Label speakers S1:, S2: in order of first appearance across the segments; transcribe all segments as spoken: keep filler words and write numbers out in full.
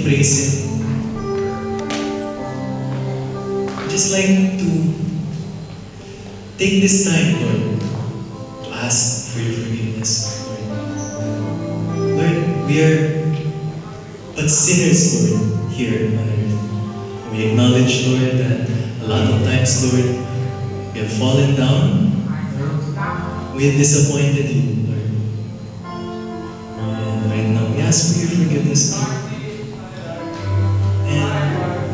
S1: praise Him. I'd just like to take this time, Lord, to ask for your forgiveness, Lord. Lord, we are but sinners, Lord, here on earth. We acknowledge, Lord, that a lot of times, Lord, we have fallen down. We have disappointed you, Lord. And right now, we ask for your forgiveness, Lord. And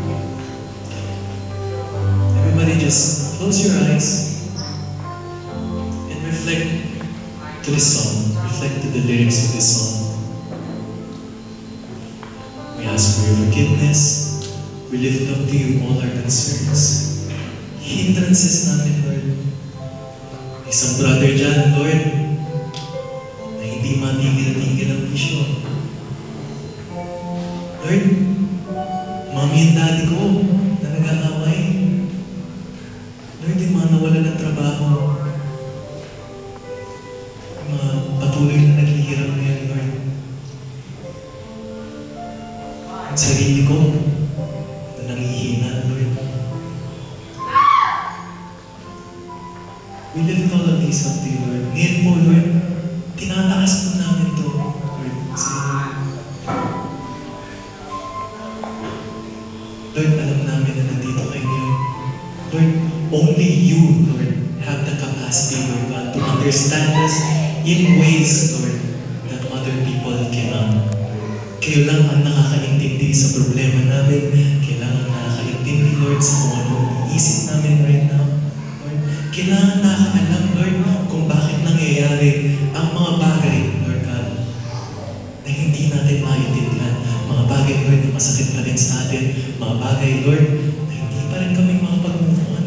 S1: everybody just close your eyes and reflect to this song. Reflect to the lyrics of this song. We ask for your forgiveness. We lift up to you all our concerns. Hindrances namin, Lord. Isang brother dyan, Lord, na hindi matigil-tigil ang bisyo. Lord, mami and daddy ko na nag-aaway. Lord, yung mga nawala ng trabaho. Yung mga patuloy na naghihirap ngayon, Lord. Ang sarili ko na nangihina, Lord. We lift all of these up to you, Lord. Ngayon po, Lord, tinataas po namin ito, Lord. Kasi, Lord, alam namin na nandito kayo ngayon. Lord, only you, Lord, have the capacity, Lord God, to understand us in ways, Lord, that other people cannot. Kayo lang ang nakakaintindi sa problema namin. Kayo lang ang nakakaintindi, Lord, sa kung ano iniisip namin right now. Kailangan nakakaalam, Lord, kung bakit nangyayari ang mga bagay, Lord God, na hindi natin maintindihan. Mga bagay, Lord, na masakit pa rin sa atin. Mga bagay, Lord, na hindi pa rin kami makapag-move on.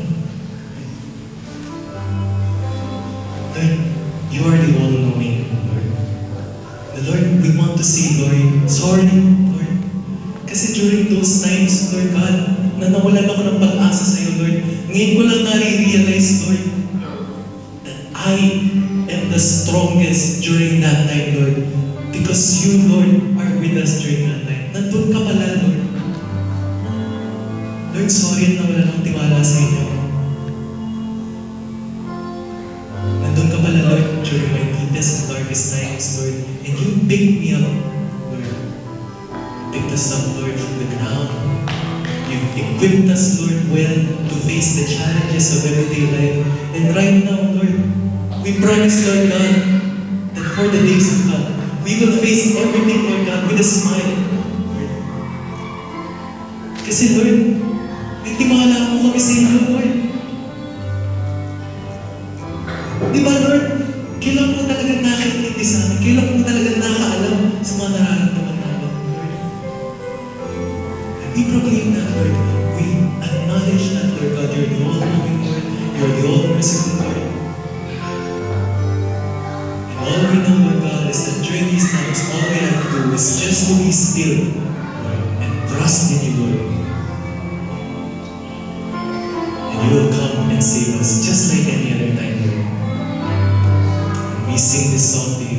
S1: Lord, you are the all-knowing, Lord. The Lord, we want to say, Lord, sorry, Lord. Kasi during those times, Lord God, na nawalan ako ng pag-asa sa iyo, Lord, ngayon ko lang nare-realize, Lord, that I am the strongest during that time, Lord, because you, Lord, are with us during that time. Nandun ka pala, Lord. Lord, sorry na wala nang tiwala sa inyo. Nandun ka pala, Lord, during my deepest and darkest times, Lord, and you picked me up, Lord. You picked us up, Lord, from the ground. You've equipped us, Lord, well to face the challenges of everyday life. And right now, Lord, we promise, Lord God, that for the days to come, we will face everything, Lord God, with a smile. Lord. Kasi, Lord, hindi mahalala mo kami sa inyo, Lord. Di ba, Lord, kailan mo talagang nakikita sa amin? Kailan mo talagang nakaalam sa mga nararamdaman namin, Lord? We proclaim that, Lord. We acknowledge that, Lord God, you're the all-knowing Lord. You're the all-merciful Lord. And all we know, Lord God, is that during these times, all we have to do is just to be still, Lord, and trust in you, Lord. And you will come and save us just like any other time, Lord. And we sing this song to you.